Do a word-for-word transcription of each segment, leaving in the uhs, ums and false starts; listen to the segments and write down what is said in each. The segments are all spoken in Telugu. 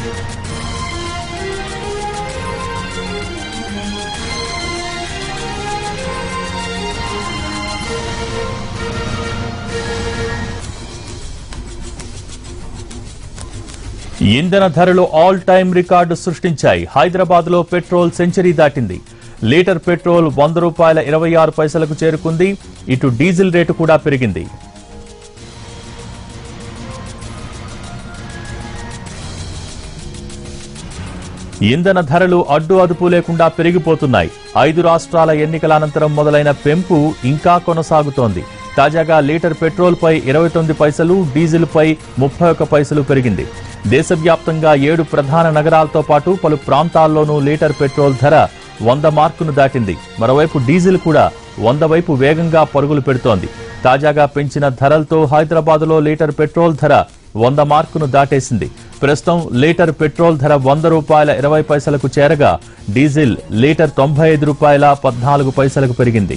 ఇంధన ధరలు ఆల్ టైమ్ రికార్డు సృష్టించాయి. హైదరాబాద్ లో పెట్రోల్ సెంచరీ దాటింది. లీటర్ పెట్రోల్ వంద రూపాయల ఇరవై ఆరు పైసలకు చేరుకుంది. ఇటు డీజిల్ రేటు కూడా పెరిగింది. ఇంధన ధరలు అడ్డు అదుపు లేకుండా పెరిగిపోతున్నాయి. ఐదు రాష్ట్రాల ఎన్నికల అనంతరం మొదలైన పెంపు ఇంకా కొనసాగుతోంది. తాజాగా లీటర్ పెట్రోల్ పై ఇరవై తొమ్మిది పైసలు, డీజిల్ పై ముప్పై ఒక్క పైసలు పెరిగింది. దేశవ్యాప్తంగా ఏడు ప్రధాన నగరాలతో పాటు పలు ప్రాంతాల్లోనూ లీటర్ పెట్రోల్ ధర వంద మార్కును దాటింది. మరోవైపు డీజిల్ కూడా వంద వైపు వేగంగా పరుగులు పెడుతోంది. తాజాగా పెంచిన ధరలతో హైదరాబాద్లో లీటర్ పెట్రోల్ ధర వంద మార్కును దాటేసింది. ప్రస్తుతం లీటర్ పెట్రోల్ ధర వంద రూపాయల ఇరవై పైసలకు చేరగా డీజిల్ లీటర్ తొంభై ఐదు రూపాయల పద్నాలుగు పైసలకు పెరిగింది.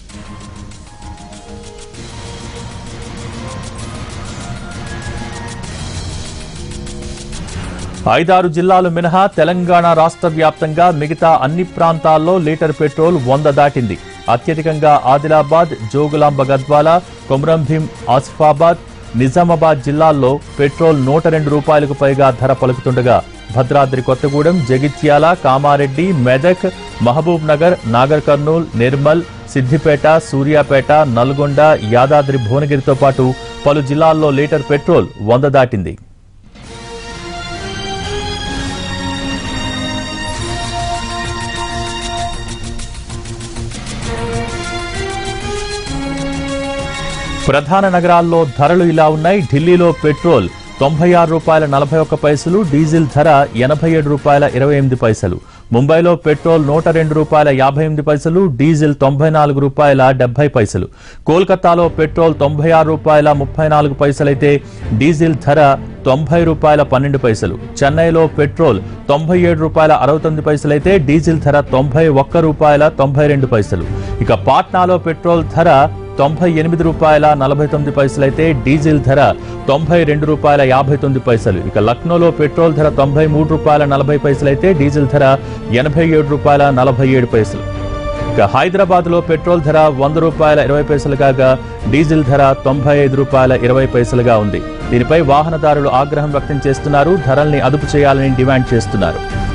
ఐదారు జిల్లాలు మినహా తెలంగాణ రాష్ట్ర వ్యాప్తంగా మిగతా అన్ని ప్రాంతాల్లో లీటర్ పెట్రోల్ వంద దాటింది. అత్యధికంగా ఆదిలాబాద్, జోగులాంబ గద్వాల, కొమరంభీం, ఆసిఫాబాద్, నిజామాబాద్ జిల్లాల్లో పెట్రోల్ నూట రెండు రూపాయలకు పైగా ధర పలుకుతుండగా భద్రాద్రి కొత్తగూడెం, జగిత్యాల, కామారెడ్డి, మెదక్, మహబూబ్ నగర్, నాగర్ కర్నూల్, నిర్మల్, సిద్దిపేట, సూర్యాపేట, నల్గొండ, యాదాద్రి భువనగిరితో పాటు పలు జిల్లాల్లో లీటర్ పెట్రోల్ వంద దాటింది. ప్రధాన నగరాల్లో ధరలు ఇలా ఉన్నాయి. ఢిల్లీలో పెట్రోల్ తొంభై ఆరు రూపాయల నలభై ఒక్క పైసలు, డీజిల్ ధర ఎనభై ఏడు రూపాయల ఇరవై ఎనిమిది పైసలు. ముంబైలో పెట్రోల్ నూట రెండు రూపాయల యాభై ఎనిమిది పైసలు, డీజిల్ తొంభై నాలుగు రూపాయల డెబ్బై పైసలు. కోల్కతాలో పెట్రోల్ తొంభై ఆరు రూపాయల ముప్పై నాలుగు పైసలైతే డీజిల్ ధర తొంభై రూపాయల పన్నెండు పైసలు. చెన్నైలో పెట్రోల్ తొంభై ఏడు రూపాయల అరవై తొమ్మిది పైసలైతే డీజిల్ ధర తొంభై ఒక్క రూపాయల తొంభై రెండు పైసలు. ఇక పాట్నాలో పెట్రోల్ ధర తొంభై ఎనిమిది రూపాయల నలభై తొమ్మిది పైసలైతే డీజిల్ ధర తొంభై రెండు రూపాయల యాభై తొమ్మిది పైసలు. ఇక లక్నోలో పెట్రోల్ ధర తొంభై మూడు రూపాయల నలభై పైసలైతే డీజిల్ ధర ఎనభై ఏడు రూపాయల నలభై ఏడు పైసలు. ఇక హైదరాబాద్ లో పెట్రోల్ ధర వంద రూపాయల ఇరవై పైసలు కాగా డీజిల్ ధర తొంభై ఐదు రూపాయల ఇరవై పైసలుగా ఉంది. దీనిపై వాహనదారులు ఆగ్రహం వ్యక్తం చేస్తున్నారు. ధరల్ని అదుపు చేయాలని డిమాండ్ చేస్తున్నారు.